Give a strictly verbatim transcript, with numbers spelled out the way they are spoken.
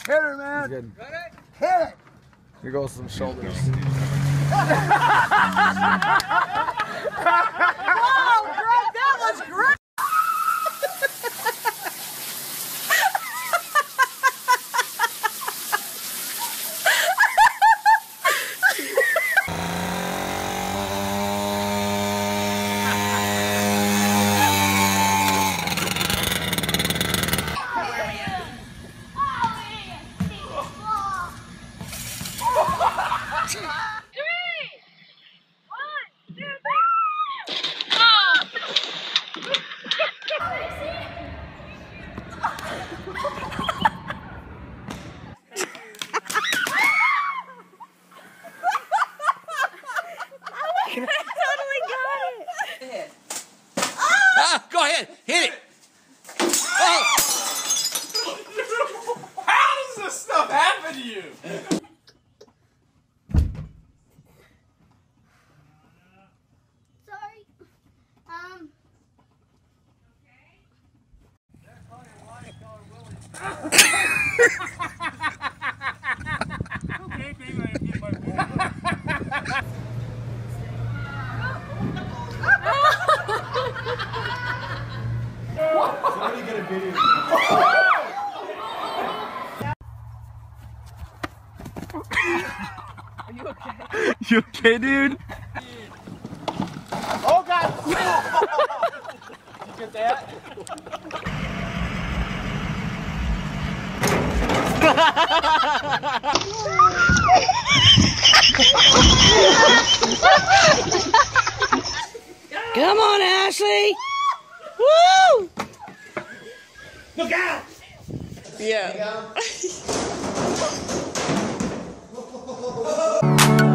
Hit her, man. Good. Ready? Hit it. Here goes some shoulders. Whoa, Greg, that was great. Ah, go ahead, hit it. Oh. How does this stuff happen to you? Sorry. Um. Somebody get a video. Are you okay? You okay, dude? Oh God! You get that? Come on, Ashley. Woo! Look out! Yeah.